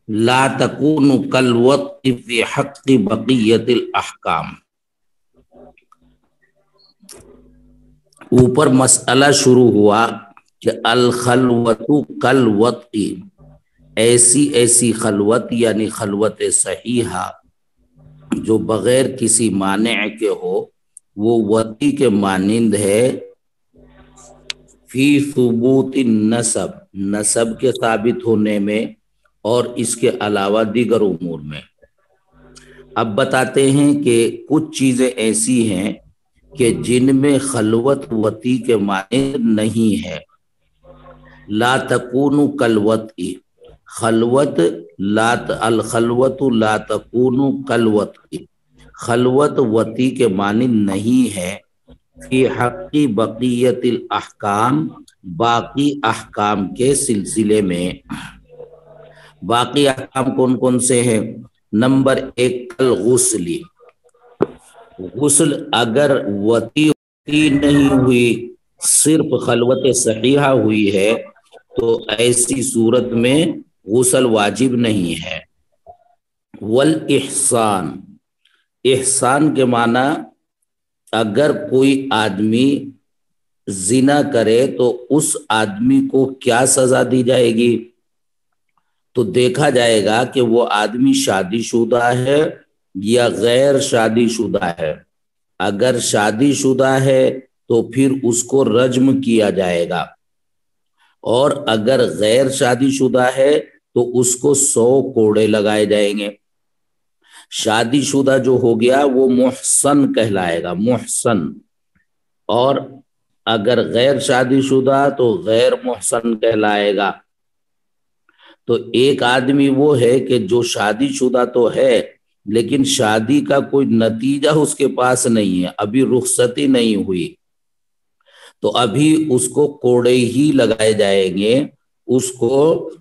لا تکون کالوطء فی حق بقیت الاحکام۔ اوپر مسئلہ شروع ہوا کہ الخلوت کالوطء، ایسی ایسی خلوت یعنی خلوت صحیحہ جو بغیر کسی مانع کے ہو، وہ وطی کے مانند ہے فی ثبوت النسب، نسب کے ثابت ہونے میں اور اس کے علاوہ دیگر امور میں۔ اب بتاتے ہیں کہ کچھ چیزیں ایسی ہیں کہ جن میں خلوت وطی کے مانند نہیں ہے۔ لا تکون کالوطء، خلوت الخلوت لا تکون کالوطء، خلوت وطی کے مانند نہیں ہے فی حق بقیت الاحکام، باقی احکام کے سلسلے میں۔ باقی احکام کون کون سے ہیں؟ نمبر 1 الغسل، غسل اگر وطی نہیں ہوئی، صرف خلوت صحیحہ ہوئی ہے تو ایسی صورت میں غسل واجب نہیں ہے۔ والاحسان، احسان کے معنی اگر کوئی آدمی زنا کرے تو اس آدمی کو کیا سزا دی جائے گی؟ تو دیکھا جائے گا کہ وہ آدمی شادی شدہ ہے یا غیر شادی شدہ ہے۔ اگر شادی شدہ ہے تو پھر اس کو رجم کیا جائے گا، اور اگر غیر شادی شدہ ہے تو اس کو 100 کوڑے لگائے جائیں گے۔ شادی شدہ جو ہو گیا وہ محسن کہلائے گا، محسن، اور اگر غیر شادی شدہ تو غیر محسن کہلائے گا۔ تو ایک آدمی وہ ہے کہ جو شادی شدہ تو ہے لیکن شادی کا کوئی نتیجہ اس کے پاس نہیں ہے، ابھی رخصتی نہیں ہوئی، تو ابھی اس کو کوڑے ہی لگائے جائیں گے، اس کو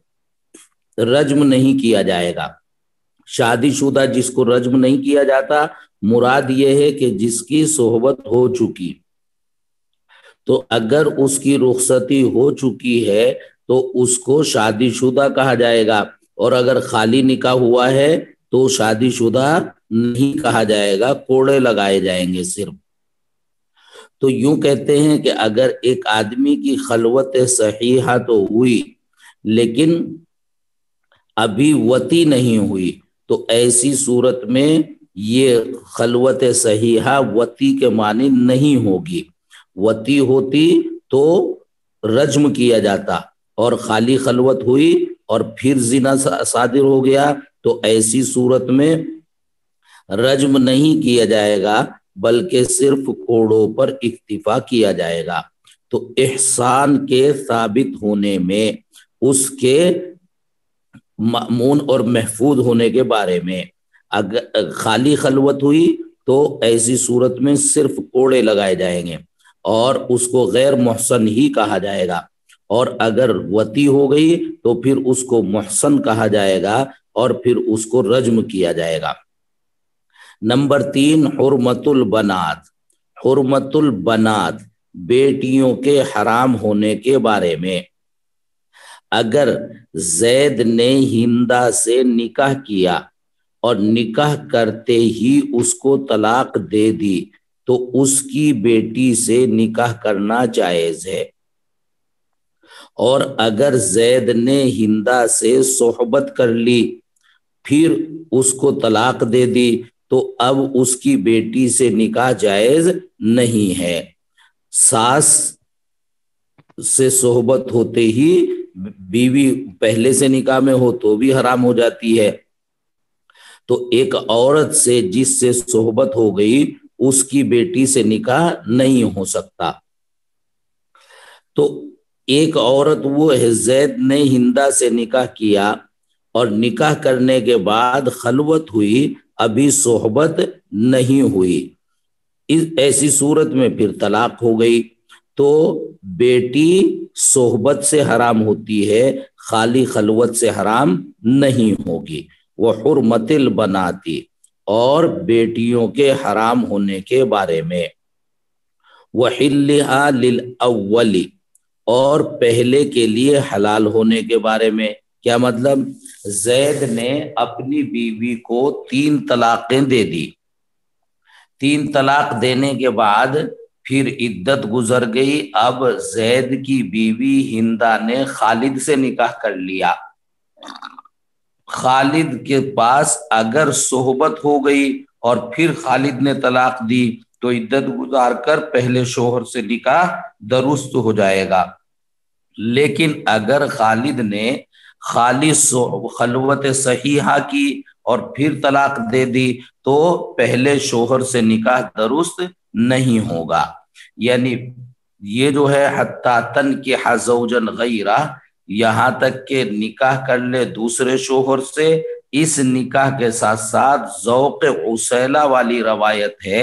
رجم نہیں کیا جائے گا۔ شادی شدہ جس کو رجم نہیں کیا جاتا، مراد یہ ہے کہ جس کی صحبت ہو چکی، تو اگر اس کی رخصتی ہو چکی ہے تو اس کو شادی شدہ کہا جائے گا، اور اگر خالی نکاح ہوا ہے تو شادی شدہ نہیں کہا جائے گا، کوڑے لگائے جائیں گے صرف۔ تو یوں کہتے ہیں کہ اگر ایک آدمی کی خلوت صحیحہ تو ہوئی لیکن ابھی وطی نہیں ہوئی، تو ایسی صورت میں یہ خلوت صحیحہ وطی کے معنی نہیں ہوگی۔ وطی ہوتی تو رجم کیا جاتا، اور خالی خلوت ہوئی اور پھر زنا صادر ہو گیا تو ایسی صورت میں رجم نہیں کیا جائے گا بلکہ صرف کوڑوں پر اکتفا کیا جائے گا۔ تو احسان کے ثابت ہونے میں، اس کے مأمون اور محفوظ ہونے کے بارے میں، اگر خالی خلوت ہوئی تو ایسی صورت میں صرف کوڑے لگائے جائیں گے اور اس کو غیر محسن ہی کہا جائے گا، اور اگر وطی ہو گئی تو پھر اس کو محسن کہا جائے گا اور پھر اس کو رجم کیا جائے گا۔ نمبر 3 حرمت البنات، حرمت البنات، بیٹیوں کے حرام ہونے کے بارے میں۔ اگر زید نے ہندا سے نکاح کیا اور نکاح کرتے ہی اس کو طلاق دے دی تو اس کی بیٹی سے نکاح کرنا جائز ہے، اور اگر زید نے ہندا سے صحبت کر لی پھر اس کو طلاق دے دی تو اب اس کی بیٹی سے نکاح جائز نہیں ہے۔ ساس سے صحبت ہوتے ہی بیوی پہلے سے نکاح میں ہو تو بھی حرام ہو جاتی ہے، تو ایک عورت سے جس سے صحبت ہو گئی اس کی بیٹی سے نکاح نہیں ہو سکتا۔ تو ایک عورت وہ ہے، زید نے ہندا سے نکاح کیا اور نکاح کرنے کے بعد خلوت ہوئی، ابھی صحبت نہیں ہوئی، ایسی صورت میں پھر طلاق ہو گئی، تو بیٹی صحبت سے حرام ہوتی ہے، خالی خلوت سے حرام نہیں ہوگی۔ وحرمت البناتی، اور بیٹیوں کے حرام ہونے کے بارے میں۔ وحلھا للاول، اور پہلے کے لیے حلال ہونے کے بارے میں۔ کیا مطلب؟ زید نے اپنی بیوی کو 3 طلاقیں دے دی، 3 طلاق دینے کے بعد پھر عدت گزر گئی، اب زید کی بیوی ہندا نے خالد سے نکاح کر لیا، خالد کے پاس اگر صحبت ہو گئی اور پھر خالد نے طلاق دی تو عدت گزار کر پہلے شوہر سے نکاح درست ہو جائے گا، لیکن اگر خالد نے خالص خلوت صحیحہ کی اور پھر طلاق دے دی تو پہلے شوہر سے نکاح درست نہیں ہوگا۔ یعنی یہ جو ہے حتی تنکح زوجا غیرہ، یہاں تک کہ نکاح کر لے دوسرے شوہر سے، اس نکاح کے ساتھ ساتھ ذوق عسیلہ والی روایت ہے،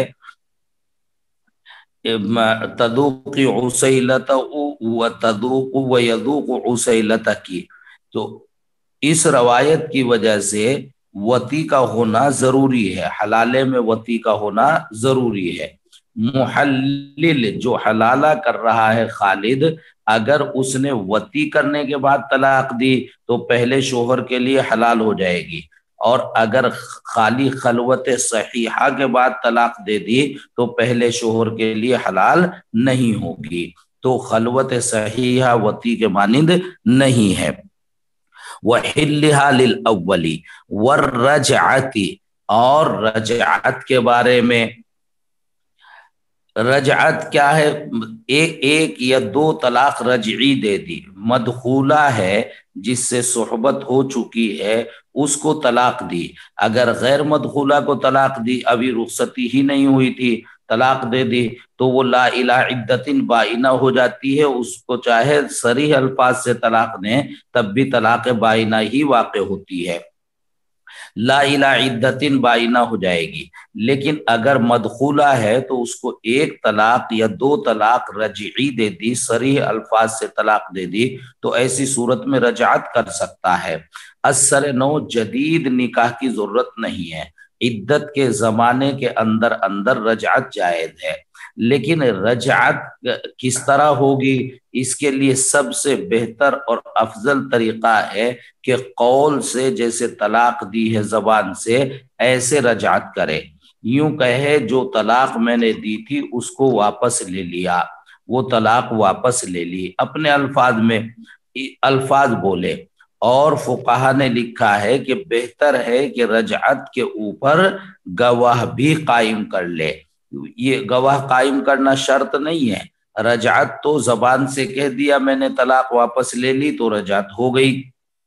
تذوق عسیلتہ و تذوق و یذوق عسیلتہ کی، تو اس روایت کی وجہ سے وطی کا ہونا ضروری ہے، حلالے میں وطی کا ہونا ضروری ہے۔ محلل جو حلالہ کر رہا ہے خالد، اگر اس نے وطی کرنے کے بعد طلاق دی تو پہلے شوہر کے لیے حلال ہو جائے گی، اور اگر خالی خلوت صحیحہ کے بعد طلاق دے دی تو پہلے شوہر کے لیے حلال نہیں ہوگی، تو خلوت صحیحہ وطی کے مانند نہیں ہے۔ وَحِلِّهَا لِلْأَوَّلِ وَالرَّجْعَةِ، اور رجعت کے بارے میں، رجعت کیا ہے؟ ایک یا 2 طلاق رجعی دے دی، مدخولہ ہے جس سے صحبت ہو چکی ہے اس کو طلاق دی، اگر غیر مدخولہ کو طلاق دی، ابھی رخصتی ہی نہیں ہوئی تھی، طلاق دے دی تو وہ لا الہ عدت بائنہ ہو جاتی ہے، اس کو چاہے صریح الفاظ سے طلاق دیں تب بھی طلاق بائنہ ہی واقع ہوتی ہے، لا الہ عدت بائنہ ہو جائے گی۔ لیکن اگر مدخولہ ہے تو اس کو 1 طلاق یا 2 طلاق رجعی دے دی، صریح الفاظ سے طلاق دے دی، تو ایسی صورت میں رجعت کر سکتا ہے۔ اثر نو جدید نکاح کی ضرورت نہیں ہے، عدت کے زمانے کے اندر اندر رجعت جائز ہے، لیکن رجعت کس طرح ہوگی؟ اس کے لیے سب سے بہتر اور افضل طریقہ ہے کہ قول سے، جیسے طلاق دی ہے زبان سے، ایسے رجعت کرے، یوں کہے جو طلاق میں نے دی تھی اس کو واپس لے لیا، وہ طلاق واپس لے لی، اپنے الفاظ میں الفاظ بولے۔ اور فقہا نے لکھا ہے کہ بہتر ہے کہ رجعت کے اوپر گواہ بھی قائم کر لے، یہ گواہ قائم کرنا شرط نہیں ہے، رجعت تو زبان سے کہہ دیا میں نے طلاق واپس لے لی تو رجعت ہو گئی،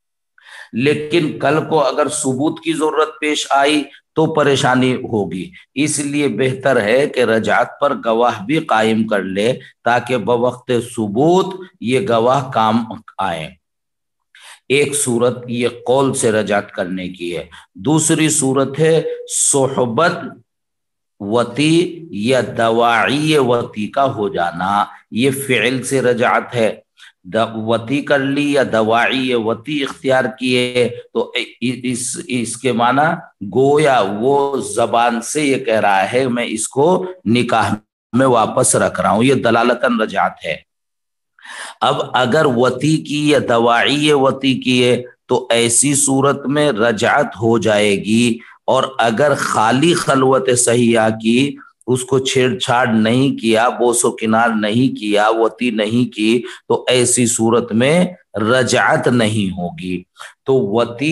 لیکن کل کو اگر ثبوت کی ضرورت پیش آئی تو پریشانی ہوگی، اس لیے بہتر ہے کہ رجعت پر گواہ بھی قائم کر لے تاکہ بوقت ثبوت یہ گواہ کام آئیں۔ ایک صورت یہ قول سے رجعت کرنے کی ہے، دوسری صورت ہے صحبت وطی یا دواعی وطی کا ہو جانا، یہ فعل سے رجعت ہے، وطی کر لی یا دواعی وطی اختیار کیے تو اس کے معنی گویا وہ زبان سے یہ کہہ رہا ہے میں اس کو نکاح میں واپس رکھ رہا ہوں، یہ دلالتاً رجعت ہے۔ اب اگر وطی کی یا دواعی وطی کیے تو ایسی صورت میں رجعت ہو جائے گی، اور اگر خالی خلوت صحیحہ کی، اس کو چھیڑ چھاڑ نہیں کیا، بوس و کنار نہیں کیا، وطی نہیں کی، تو ایسی صورت میں رجعت نہیں ہوگی۔ تو وطی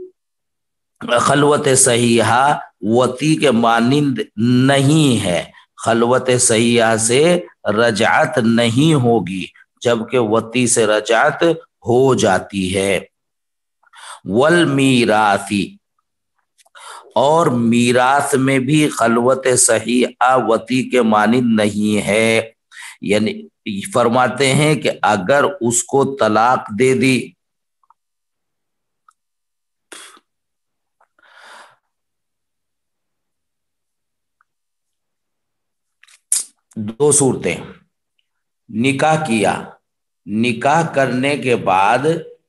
خلوت صحیحہ وطی کے مانند نہیں ہے، خلوت صحیحہ سے رجعت نہیں ہوگی جبکہ وطی سے رجعت ہو جاتی ہے۔ والمیراثی، اور میراث میں بھی خلوت صحیحہ وطی کے مانند نہیں ہے، یعنی فرماتے ہیں کہ اگر اس کو طلاق دے دی، دو صورتیں، نکاح کیا، نکاح کرنے کے بعد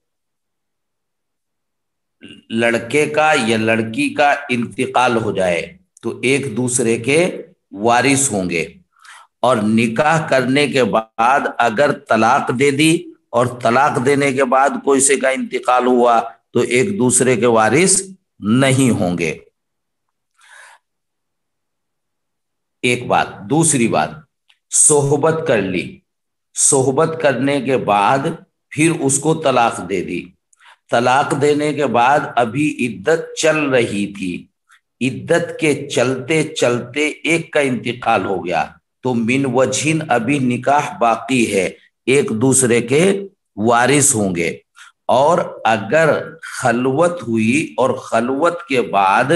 لڑکے کا یا لڑکی کا انتقال ہو جائے تو ایک دوسرے کے وارث ہوں گے، اور نکاح کرنے کے بعد اگر طلاق دے دی اور طلاق دینے کے بعد کوئی سے کا انتقال ہوا تو ایک دوسرے کے وارث نہیں ہوں گے. ایک بات. دوسری بات، صحبت کر لی، صحبت کرنے کے بعد پھر اس کو طلاق دے دی. طلاق دینے کے بعد ابھی عدت چل رہی تھی، عدت کے چلتے چلتے ایک کا انتقال ہو گیا تو من وجہن ابھی نکاح باقی ہے، ایک دوسرے کے وارث ہوں گے. اور اگر خلوت ہوئی اور خلوت کے بعد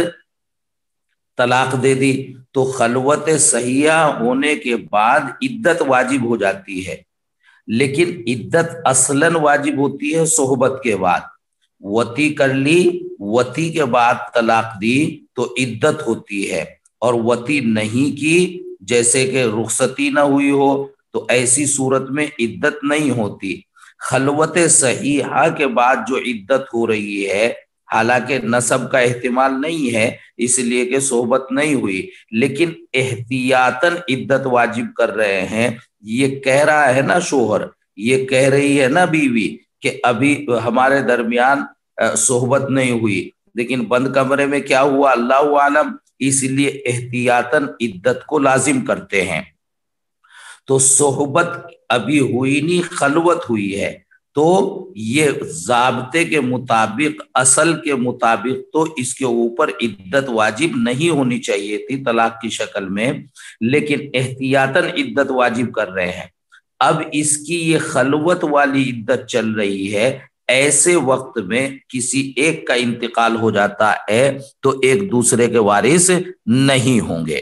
طلاق دے دی تو خلوت صحیحہ ہونے کے بعد عدت واجب ہو جاتی ہے، لیکن عدت اصلاً واجب ہوتی ہے صحبت کے بعد. وطی کر لی، وطی کے بعد طلاق دی تو عدت ہوتی ہے، اور وطی نہیں کی جیسے کہ رخصتی نہ ہوئی ہو تو ایسی صورت میں عدت نہیں ہوتی. خلوت صحیحہ کے بعد جو عدت ہو رہی ہے، حالانکہ نسب کا احتمال نہیں ہے اس لیے کہ صحبت نہیں ہوئی، لیکن احتیاطاً عدت واجب کر رہے ہیں. یہ کہہ رہا ہے نا شوہر، یہ کہہ رہی ہے نا بیوی کہ ابھی ہمارے درمیان صحبت نہیں ہوئی، لیکن بند کمرے میں کیا ہوا اللہ عالم، اس لیے احتیاطاً عدت کو لازم کرتے ہیں. تو صحبت ابھی ہوئی نہیں، خلوت ہوئی ہے، تو یہ ضابطے کے مطابق، اصل کے مطابق تو اس کے اوپر عدت واجب نہیں ہونی چاہیے تھی طلاق کی شکل میں، لیکن احتیاطاً عدت واجب کر رہے ہیں. اب اس کی یہ خلوت والی عدت چل رہی ہے، ایسے وقت میں کسی ایک کا انتقال ہو جاتا ہے تو ایک دوسرے کے وارث نہیں ہوں گے.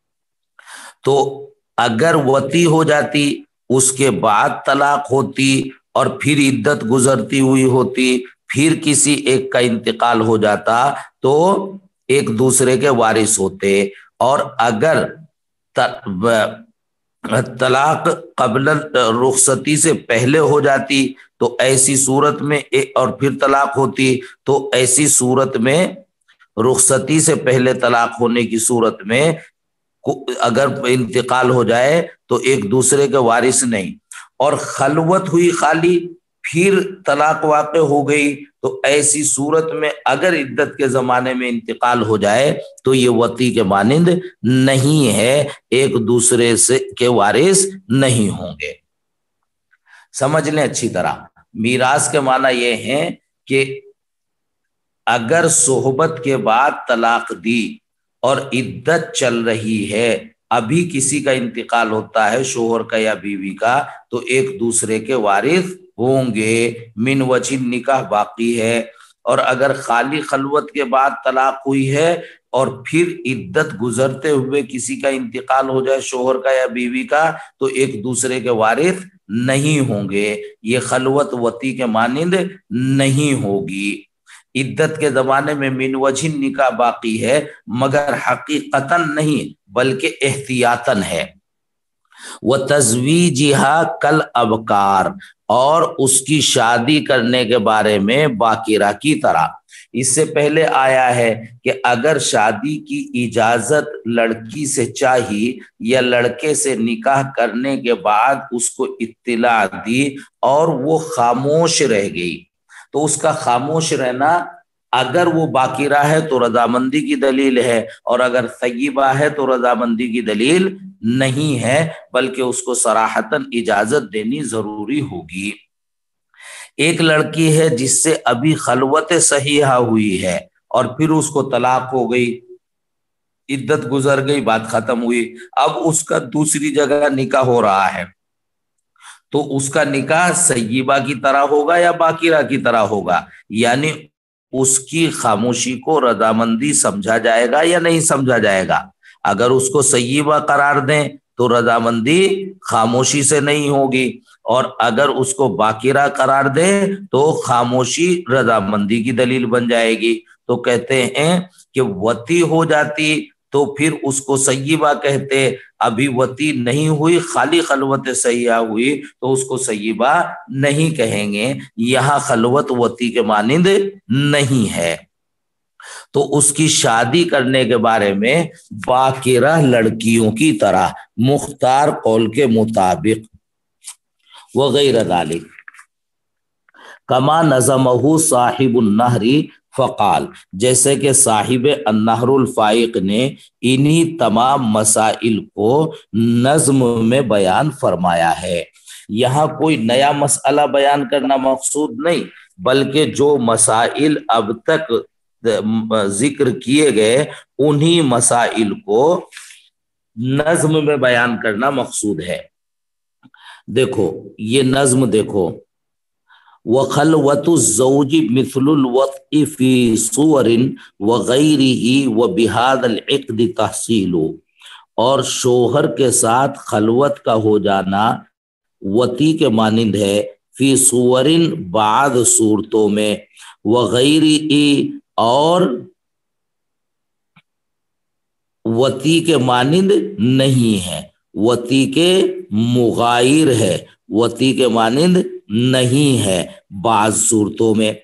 تو اگر وطی ہو جاتی، اس کے بعد طلاق ہوتی اور پھر عدت گزرتی ہوئی ہوتی، پھر کسی ایک کا انتقال ہو جاتا تو ایک دوسرے کے وارث ہوتے. اور اگر طلاق قبل رخصتی سے پہلے ہو جاتی تو ایسی صورت میں، اور پھر طلاق ہوتی تو ایسی صورت میں رخصتی سے پہلے طلاق ہونے کی صورت میں اگر انتقال ہو جائے تو ایک دوسرے کے وارث نہیں. اور خلوت ہوئی خالی، پھر طلاق واقع ہو گئی تو ایسی صورت میں اگر عدت کے زمانے میں انتقال ہو جائے تو یہ وطی کے مانند نہیں ہے، ایک دوسرے سے کے وارث نہیں ہوں گے. سمجھ لیں اچھی طرح. میراث کے معنی یہ ہے کہ اگر صحبت کے بعد طلاق دی اور عدت چل رہی ہے، ابھی کسی کا انتقال ہوتا ہے شوہر کا یا بیوی کا تو ایک دوسرے کے وارث ہوں گے، من وجہ نکاح باقی ہے. اور اگر خالی خلوت کے بعد طلاق ہوئی ہے اور پھر عدت گزرتے ہوئے کسی کا انتقال ہو جائے شوہر کا یا بیوی کا تو ایک دوسرے کے وارث نہیں ہوں گے، یہ خلوت وطی کے مانند نہیں ہوگی. عدت کے زمانے میں من وجہ نکاح باقی ہے، مگر حقیقتاً نہیں بلکہ احتیاطاً ہے. وَتَزْوِيجِهَا كَالْأَبْكَارِ، اور اس کی شادی کرنے کے بارے میں باکرہ کی طرح. اس سے پہلے آیا ہے کہ اگر شادی کی اجازت لڑکی سے چاہی یا لڑکے سے نکاح کرنے کے بعد اس کو اطلاع دی اور وہ خاموش رہ گئی تو اس کا خاموش رہنا اگر وہ باکرہ ہے تو رضامندی کی دلیل ہے، اور اگر ثیبہ ہے تو رضامندی کی دلیل نہیں ہے، بلکہ اس کو صراحتاً اجازت دینی ضروری ہوگی. ایک لڑکی ہے جس سے ابھی خلوت صحیحہ ہوئی ہے اور پھر اس کو طلاق ہو گئی، عدت گزر گئی، بات ختم ہوئی، اب اس کا دوسری جگہ نکاح ہو رہا ہے تو اس کا نکاح سیبہ کی طرح ہوگا یا باکرہ کی طرح ہوگا، یعنی اس کی خاموشی کو رضامندی سمجھا جائے گا یا نہیں سمجھا جائے گا. اگر اس کو سیبہ قرار دیں تو رضامندی خاموشی سے نہیں ہوگی، اور اگر اس کو باکرہ قرار دیں تو خاموشی رضامندی کی دلیل بن جائے گی. تو کہتے ہیں کہ وطی ہو جاتی تو پھر اس کو سیبہ کہتے، ابھی وطی نہیں ہوئی خالی خلوت صحیحہ ہوئی تو اس کو سیبہ نہیں کہیں گے. یہاں خلوت وطی کے مانند نہیں ہے. تو اس کی شادی کرنے کے بارے میں باکرہ لڑکیوں کی طرح مختار قول کے مطابق وغیرہ ذالک. کما نظمہ صاحب النہری فقال، جیسے کہ صاحب النہر الفائق نے انہی تمام مسائل کو نظم میں بیان فرمایا ہے۔ یہاں کوئی نیا مسئلہ بیان کرنا مقصود نہیں، بلکہ جو مسائل اب تک ذکر کیے گئے انہی مسائل کو نظم میں بیان کرنا مقصود ہے۔ دیکھو یہ نظم دیکھو، وَخَلْوَةُ الزَّوْجِ مِثْلُ الْوَطْءِ فِي صُوَرٍ وَغَيْرِهِ وَبِهَذَا الْعِقْدِ تَحْصِيلُ، اور شوہر کے ساتھ خلوت کا ہو جانا وطی کے مانند ہے، فی صورن بعض صورتوں میں، وغیرہ اور وطی کے مانند نہیں ہے، وطی کے مغائر ہے، وطی کے مانند نہیں ہے بعض صورتوں میں۔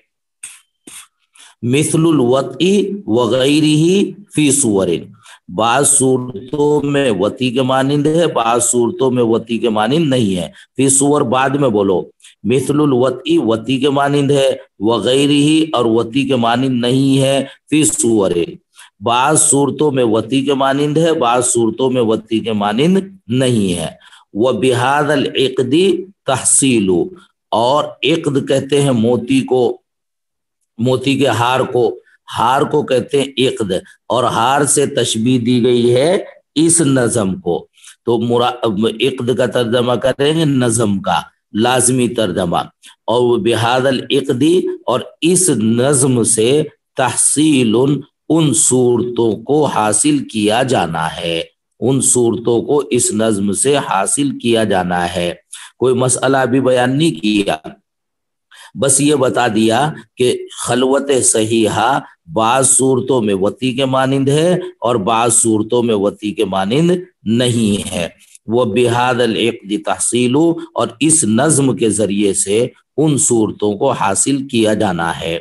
مثل الوطی وغیرہ فی صور، بعض صورتوں میں وطی کے مانند ہے، بعض صورتوں میں وطی کے مانند نہیں ہے۔ فی صور بعد میں بولو، مثل الوطی وطی کے مانند ہے، وغیرہ اور وطی کے مانند نہیں ہے، فی صور بعض صورتوں میں وطی کے مانند ہے، بعض صورتوں میں وطی کے مانند نہیں ہے۔ وَبِهَذَا الْعِقْدِ تَحْصِيلُ، اور عقد کہتے ہیں موتی کو، موتی کے ہار کو، ہار کو کہتے ہیں عقد، اور ہار سے تشبیہ دی گئی ہے اس نظم کو، تو عقد کا ترجمہ کریں گے نظم کا لازمی ترجمہ، اور بہذا العقد، اور اس نظم سے تحصیل ان صورتوں کو حاصل کیا جانا ہے، ان صورتوں کو اس نظم سے حاصل کیا جانا ہے۔ کوئی مسئلہ بھی بیان نہیں کیا، بس یہ بتا دیا کہ خلوت صحیحہ بعض صورتوں میں وطی کے مانند ہے اور بعض صورتوں میں وطی کے مانند نہیں ہے۔ وہ بہذا العقد تحصیل، اور اس نظم کے ذریعے سے ان صورتوں کو حاصل کیا جانا ہے۔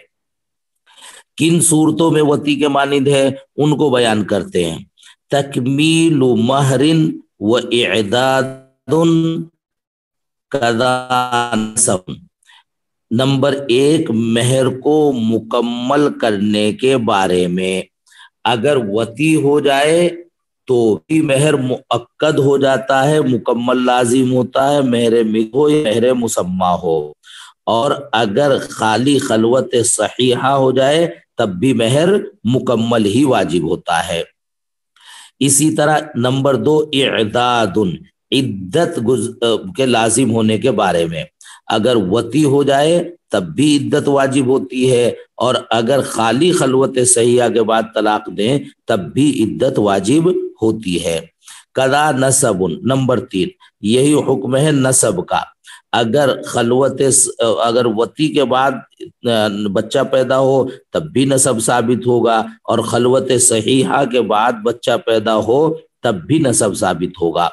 کن صورتوں میں وطی کے مانند ہے ان کو بیان کرتے ہیں۔ تکمیل مہر و اعداد کذا نصب، نمبر 1 مہر کو مکمل کرنے کے بارے میں، اگر وطی ہو جائے تو بھی مہر مؤکد ہو جاتا ہے، مکمل لازم ہوتا ہے، مہر مد ہو یا مہر مسمہ ہو، اور اگر خالی خلوت صحیحہ ہو جائے تب بھی مہر مکمل ہی واجب ہوتا ہے۔ اسی طرح نمبر 2 اعداد، عدت کے لازم ہونے کے بارے میں، اگر وطی ہو جائے تب بھی عدت واجب ہوتی ہے، اور اگر خالی خلوت صحیحہ کے بعد طلاق دیں تب بھی عدت واجب ہوتی ہے۔ قضا نسب، نمبر 3 یہی حکم ہے نسب کا، اگر اگر وطی کے بعد بچہ پیدا ہو تب بھی نسب ثابت ہوگا، اور خلوت صحیحہ کے بعد بچہ پیدا ہو تب بھی نسب ثابت ہوگا۔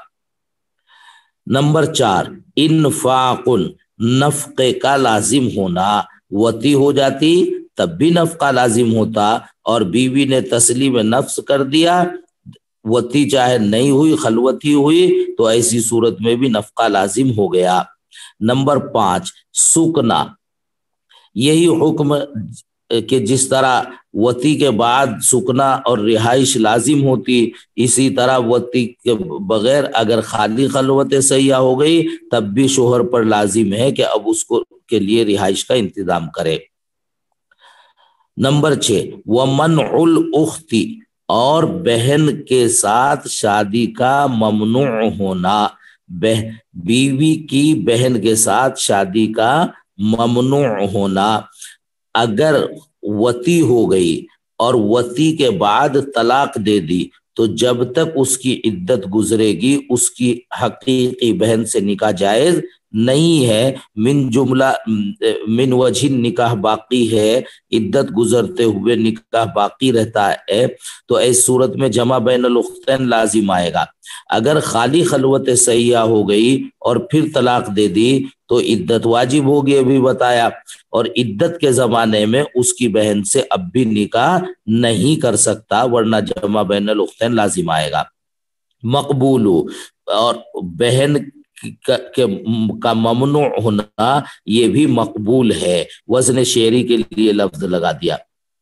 نمبر 4 انفاق، نفقے کا لازم ہونا، وطی ہو جاتی تب بھی نفقہ لازم ہوتا، اور بیوی نے تسلیم نفس کر دیا، وطی چاہے نہیں ہوئی خلوت ہی ہوئی تو ایسی صورت میں بھی نفقہ لازم ہو گیا۔ نمبر 5 سکنا، یہی حکم کہ جس طرح وطی کے بعد سکنا اور رہائش لازم ہوتی، اسی طرح وطی کے بغیر اگر خالی خلوت صحیحہ ہو گئی تب بھی شوہر پر لازم ہے کہ اب اس کو کے لیے رہائش کا انتظام کرے۔ نمبر 6 ومنع الاخت، اور بہن کے ساتھ شادی کا ممنوع ہونا، بیوی کی بہن کے ساتھ شادی کا ممنوع ہونا، اگر وطی ہو گئی اور وطی کے بعد طلاق دے دی تو جب تک اس کی عدت گزرے گی اس کی حقیقی بہن سے نکاح جائز نہیں ہے، من وجہ نکاح باقی ہے، عدت گزرتے ہوئے نکاح باقی رہتا ہے، تو اس صورت میں جمع بین الاختین لازم آئے گا۔ اگر خالی خلوت صحیحہ ہو گئی اور پھر طلاق دے دی تو عدت واجب ہوگی، ابھی بتایا، اور عدت کے زمانے میں اس کی بہن سے اب بھی نکاح نہیں کر سکتا ورنہ جمع بین الاختین لازم آئے گا۔ مقبول، اور بہن کا ممنوع ہونا یہ بھی مقبول ہے، وزن شعری کے لیے لفظ لگا دیا۔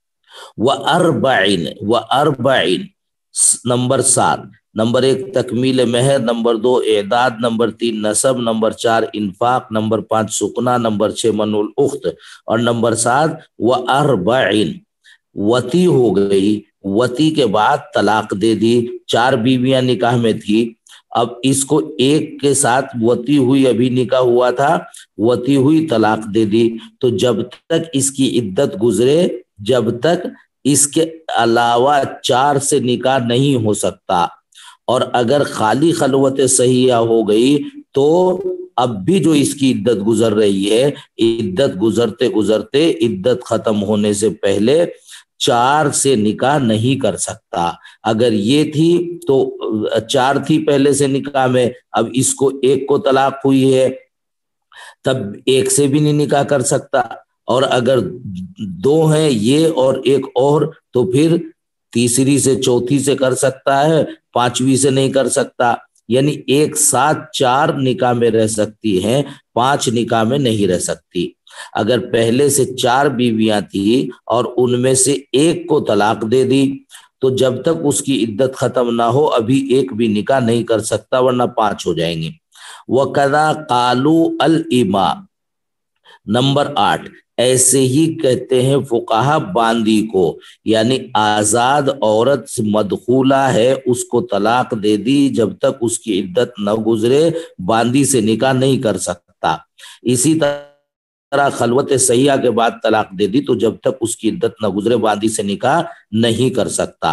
وَأَرْبَعِن نمبر 7، نمبر 1 تکمیل مہر، نمبر 2 اعداد، نمبر 3 نسب، نمبر 4 انفاق، نمبر 5 سکنا، نمبر 6 منع الاخت، اور نمبر 7 وَأَرْبَعِن وتی ہو گئی، وتی کے بعد طلاق دے دی، 4 بیویاں نکاح میں تھی، اب اس کو ایک کے ساتھ وتی ہوئی، ابھی نکاح ہوا تھا، وتی ہوئی طلاق دے دی، تو جب تک اس کی عدت گزرے، جب تک اس کے علاوہ 4 سے نکاح نہیں ہو سکتا، اور اگر خالی خلوت صحیحہ ہو گئی تو اب بھی جو اس کی عدت گزر رہی ہے، عدت گزرتے گزرتے عدت ختم ہونے سے پہلے 4 سے نکاح نہیں کر سکتا۔ اگر یہ تھی تو 4 تھی پہلے سے نکاح میں، اب اس کو ایک کو طلاق ہوئی ہے، تب ایک سے بھی نہیں نکاح کر سکتا، اور اگر 2 ہیں یہ اور ایک اور، تو پھر تیسری سے چوتھی سے کر سکتا ہے، 5ویں سے نہیں کر سکتا، یعنی ایک ساتھ 4 نکاح میں رہ سکتی ہیں، 5 نکاح میں نہیں رہ سکتی۔ اگر پہلے سے 4 بیویاں تھی اور ان میں سے ایک کو طلاق دے دی، تو جب تک اس کی عدت ختم نہ ہو ابھی ایک بھی نکاح نہیں کر سکتا، ورنہ 5 ہو جائیں گے۔ وَقَذَا قَالُوا الْإِمَا نمبر 8، ایسے ہی کہتے ہیں فقہا باندی کو، یعنی آزاد عورت مدخولہ ہے، اس کو طلاق دے دی، جب تک اس کی عدت نہ گزرے باندی سے نکاح نہیں کر سکتا۔ اسی طرح خلوت صحیحہ کے بعد طلاق دے دی تو جب تک اس کی عدت نہ گزرے باندی سے نکاح نہیں کر سکتا۔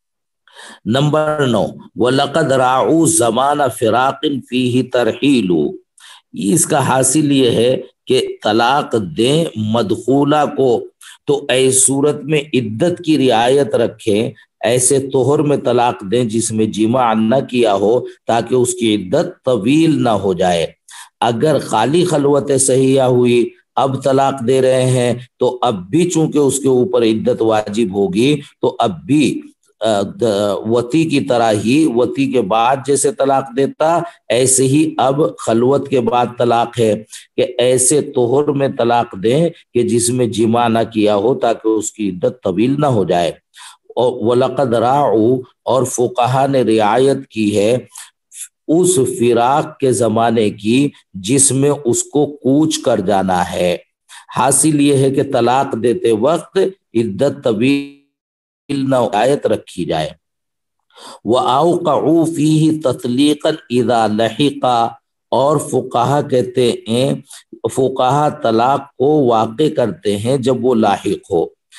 نمبر 9، وَلَقَدْ رَاعُوا زَمَانَ فِرَاقٍ فِيهِ تَرْحِيلُ، اس کا حاصل یہ ہے کہ طلاق دیں مدخولہ کو تو ایسی صورت میں عدت کی رعایت رکھیں، ایسے طہر میں طلاق دیں جس میں جماع نہ کیا ہو، تاکہ اس کی عدت طویل نہ ہو جائے۔ اگر خالی خلوت صحیحہ ہوئی اب طلاق دے رہے ہیں تو اب بھی چونکہ اس کے اوپر عدت واجب ہوگی، تو اب بھی وتی کی طرح ہی وتی کے بعد جیسے طلاق دیتا ایسے ہی اب خلوت کے بعد طلاق ہے، کہ ایسے طہر میں طلاق دیں کہ جس میں جماع نہ کیا ہو تاکہ اس کی عدت طویل نہ ہو جائے۔ اور وَلَقَدْ رَاعُوا، اور فقہا نے رعایت کی ہے اس فراق کے زمانے کی جس میں اس کو کوچ کر جانا ہے۔ حاصل یہ ہے کہ طلاق دیتے وقت عدت طویل نہ رعایت رکھی جائے۔ وَأَوْقَعُوا فِيهِ تَطْلِيقًا إِذَا لَحِقَا، اور فقہا کہتے ہیں فقہا طلاق کو واقع کرتے ہیں جب وہ لاحق ہو۔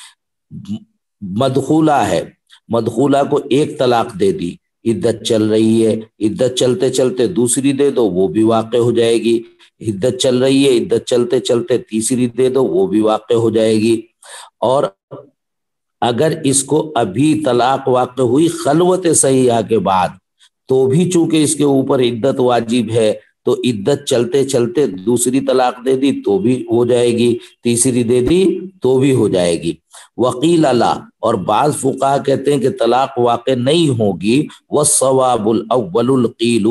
مدخولہ ہے، مدخولہ کو ایک طلاق دے دی، عدت چل رہی ہے، عدت چلتے چلتے دوسری دے دو وہ بھی واقع ہو جائے گی، عدت چل رہی ہے، عدت چلتے چلتے تیسری دے دو وہ بھی واقع ہو جائے گی۔ اور اگر اس کو ابھی طلاق واقع ہوئی خلوت صحیحہ کے بعد تو بھی چونکہ اس کے اوپر عدت واجب ہے تو عدت چلتے چلتے دوسری طلاق دے دی تو بھی ہو جائے گی، تیسری دے دی تو بھی ہو جائے گی۔ وقیل لا، اور بعض فقہا کہتے ہیں کہ طلاق واقع نہیں ہوگی۔ والصواب الاول القیل،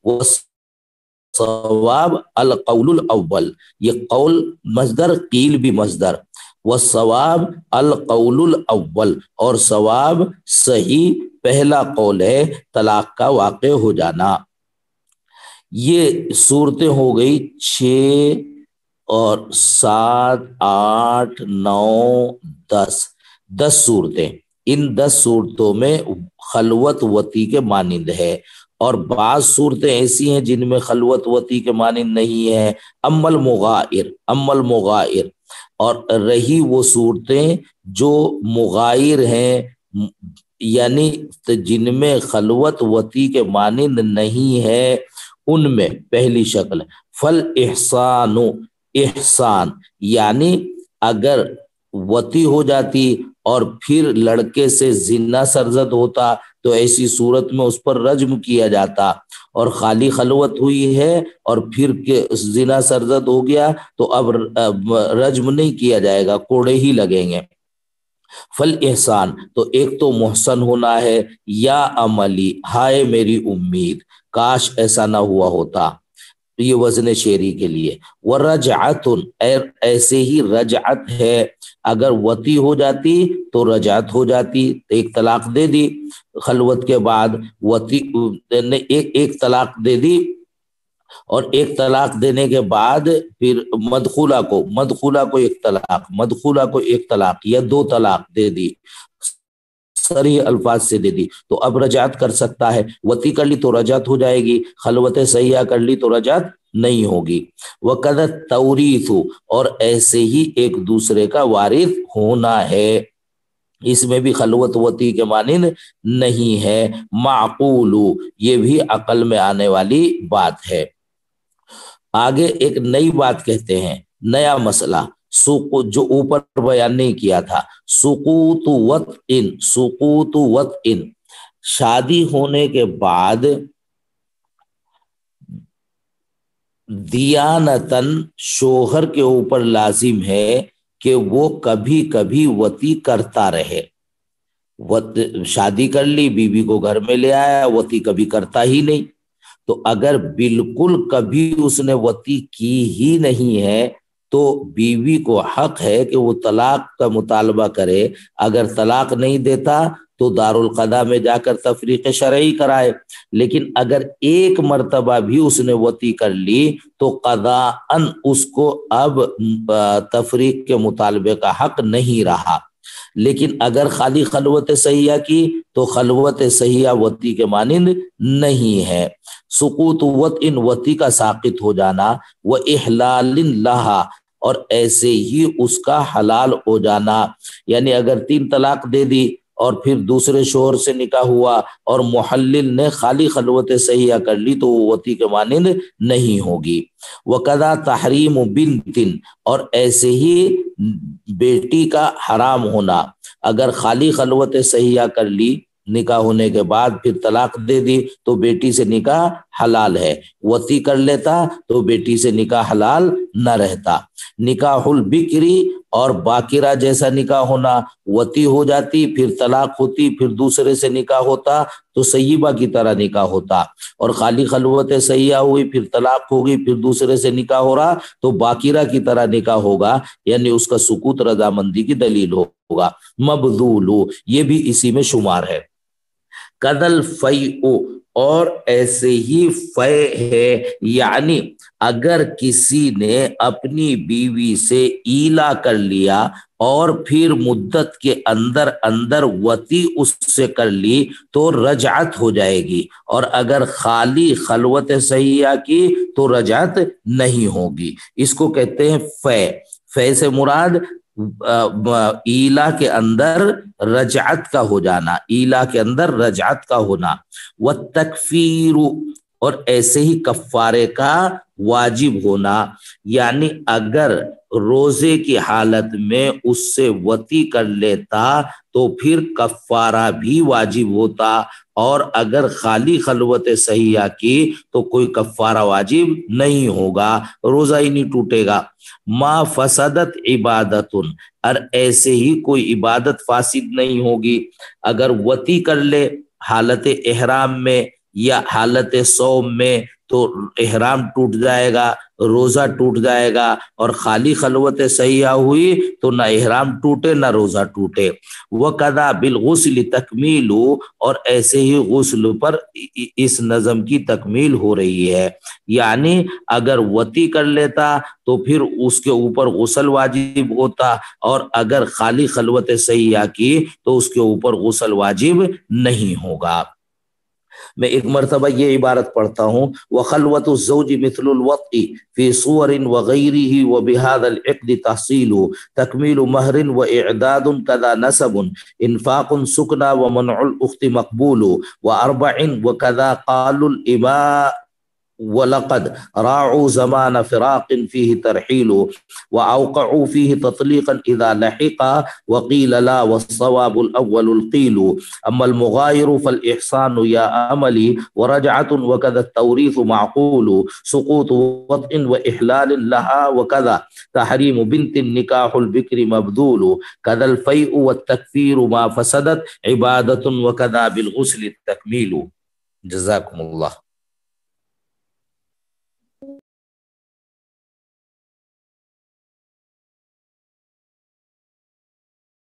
والصواب القول الاول، یہ قول مصدر، قیل بھی مصدر، والصواب القول الاول، اور صواب صحیح پہلا قول ہے طلاق کا واقع ہو جانا۔ یہ صورتیں ہو گئی 6 اور 7 8 9 10 صورتیں۔ ان 10 صورتوں میں خلوت وتی کے مانند ہے، اور بعض صورتیں ایسی ہیں جن میں خلوت وتی کے مانند نہیں ہے۔ اما المغائر، اور رہی وہ صورتیں جو مغائر ہیں، یعنی جن میں خلوت وتی کے مانند نہیں ہے، ان میں پہلی شکل فالاحسان، احسان، یعنی اگر وتی ہو جاتی اور پھر لڑکے سے زنا سرزد ہوتا تو ایسی صورت میں اس پر رجم کیا جاتا، اور خالی خلوت ہوئی ہے اور پھر زنا سرزد ہو گیا تو اب رجم نہیں کیا جائے گا، کوڑے ہی لگیں گے۔ فالاحسان، تو ایک تو محسن ہونا ہے، یا عملی، ہائے میری امید، کاش ایسا نہ ہوا ہوتا۔ یہ وزن شعری کے لیے. ورجعت، ایسے ہی رجعت ہے، اگر وطی ہو جاتی تو رجعت ہو جاتی، ایک طلاق دے دی خلوت کے بعد، وطی نے ایک طلاق دے دی، اور ایک طلاق دینے کے بعد پھر مدخولہ کو ایک طلاق یا دو طلاق دے دی، صریح الفاظ سے دے دی، تو اب رجعت کر سکتا ہے. وطی کر لی تو رجعت ہو جائے گی، خلوت صحیحہ کر لی تو رجعت نہیں ہوگی. وَقَدَ التَّوْرِيثُ، اور ایسے ہی ایک دوسرے کا وارث ہونا ہے، اس میں بھی خلوت وطی کے مانند نہیں ہے. معقول، یہ بھی عقل میں آنے والی بات ہے. آگے ایک نئی بات کہتے ہیں، نیا مسئلہ جو اوپر بیان نہیں کیا تھا. سقوط وطئن، شادی ہونے کے بعد دیانتاً شوہر کے اوپر لازم ہے کہ وہ کبھی کبھی وطی کرتا رہے. شادی کر لی، بیوی کو گھر میں لے آیا، وطی کبھی کرتا ہی نہیں. تو اگر بالکل کبھی اس نے وطی کی ہی نہیں ہے تو بیوی کو حق ہے کہ وہ طلاق کا مطالبہ کرے. اگر طلاق نہیں دیتا تو دارالقضاء میں جا کر تفریق شرعی کرائے. لیکن اگر ایک مرتبہ بھی اس نے وطی کر لی تو قضاءً اس کو اب تفریق کے مطالبے کا حق نہیں رہا. لیکن اگر خالی خلوت صحیحہ کی تو خلوت صحیحہ وطی کے مانند نہیں ہے. سقوط وطئن، وطی کا ساقط ہو جانا، وإحلال لہا، اور ایسے ہی اس کا حلال ہو جانا. یعنی اگر 3 طلاق دے دی اور پھر دوسرے شوہر سے نکاح ہوا اور محلل نے خالی خلوت صحیحہ کر لی تو وہ وطی کے مانند نہیں ہوگی. وَقَذَا تحریم بنت، اور ایسے ہی بیٹی کا حرام ہونا. اگر خالی خلوت صحیحہ کر لی نکاح ہونے کے بعد پھر طلاق دے دی تو بیٹی سے نکاح حلال ہے، وطی کر لیتا تو بیٹی سے نکاح حلال نہ رہتا. نکاح البکری، اور باکرہ جیسا نکاح ہونا، وطی ہو جاتی پھر طلاق ہوتی پھر دوسرے سے نکاح ہوتا تو سیبہ کی طرح نکاح ہوتا. اور خالی خلوت صحیحہ ہوئی پھر طلاق ہوگی پھر دوسرے سے نکاح ہو رہا تو باکرہ کی طرح نکاح ہوگا، یعنی اس کا سقوط رضامندی کی دلیل ہوگا. مبذول، یہ بھی اسی میں شمار ہے. قدل فیء، اور ایسے ہی فے ہے، یعنی اگر کسی نے اپنی بیوی سے ایلا کر لیا اور پھر مدت کے اندر اندر وطی اس سے کر لی تو رجعت ہو جائے گی، اور اگر خالی خلوت صحیحہ کی تو رجعت نہیں ہوگی. اس کو کہتے ہیں فے. فے سے مراد ایلا کے اندر رجعت کا ہو جانا، ایلا کے اندر رجعت کا ہونا. والتکفیر، اور ایسے ہی کفارے کا واجب ہونا. یعنی اگر روزے کی حالت میں اس سے وطی کر لیتا تو پھر کفارہ بھی واجب ہوتا، اور اگر خالی خلوت صحیحہ کی تو کوئی کفارہ واجب نہیں ہوگا، روزہ ہی نہیں ٹوٹے گا. ما فسدت عبادت، اور ایسے ہی کوئی عبادت فاسد نہیں ہوگی. اگر وطی کر لے حالت احرام میں یا حالت صوم میں تو احرام ٹوٹ جائے گا، روزہ ٹوٹ جائے گا، اور خالی خلوت صحیحہ ہوئی تو نہ احرام ٹوٹے نہ روزہ ٹوٹے. وَقَذَا بِالْغُسْلِ تکمیل، اور ایسے ہی غسل پر اس نظم کی تکمیل ہو رہی ہے. یعنی اگر وطی کر لیتا تو پھر اس کے اوپر غسل واجب ہوتا، اور اگر خالی خلوت صحیحہ کی تو اس کے اوپر غسل واجب نہیں ہوگا. میں ایک مرتبہ یہ عبارت پڑھتا ہوں، وخلوت الزوج مثل الوطء فی صور وغیرہ وبهذا العقد تحصیل تکمیل مہر واعداد کذا نسب انفاق سکنا ومنع الاخت مقبول واربع وکذا قال الاماء وَلَقَدْ رَاعُوا زَمَانَ فِرَاقٍ فِيهِ تَرْحِيلُ وَأَوْقَعُوا فِيهِ تَطْلِيقًا إِذَا لَحِقَ وَقِيلَ لَا وَالصَّوَابُ الْأَوَّلُ الْقِيلُ أَمَّا الْمُغَايِرُ فَالْإِحْسَانُ يَا أَمَلِي وَرَجْعَةٌ وَكَذَا التَّوْرِيثُ مَعْقُولُ سُقُوطُ وَطْءٍ وَإِحْلَالٍ لَهَا وَكَذَا تَحْرِيمُ بِنْتٍ نِكَاحُ الْبِكْرِ مَبْذُولُ كَذَا الْفَيْءُ وَالتَّكْفِيرُ مَا فَسَدَتْ عِبَادَةٌ وَكَذَا بِالْغُسْلِ التَّكْمِيلُ. جزاكم الله.